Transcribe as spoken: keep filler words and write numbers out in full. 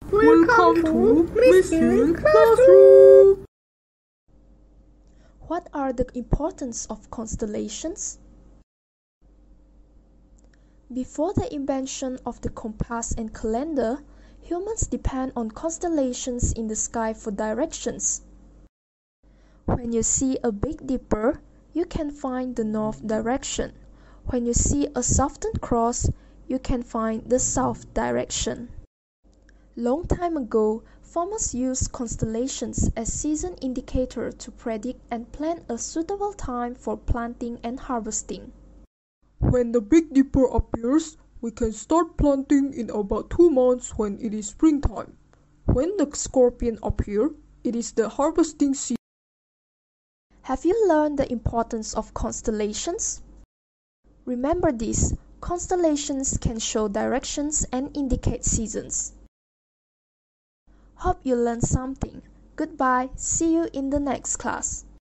Welcome to Miss Yun Classroom! What are the importance of constellations? Before the invention of the compass and calendar, humans depend on constellations in the sky for directions. When you see a Big Dipper, you can find the north direction. When you see a Southern Cross, you can find the south direction. Long time ago, farmers used constellations as season indicator to predict and plan a suitable time for planting and harvesting. When the Big Dipper appears, we can start planting in about two months when it is springtime. When the Scorpion appears, it is the harvesting season. Have you learned the importance of constellations? Remember this, constellations can show directions and indicate seasons. Hope you learned something. Goodbye, see you in the next class.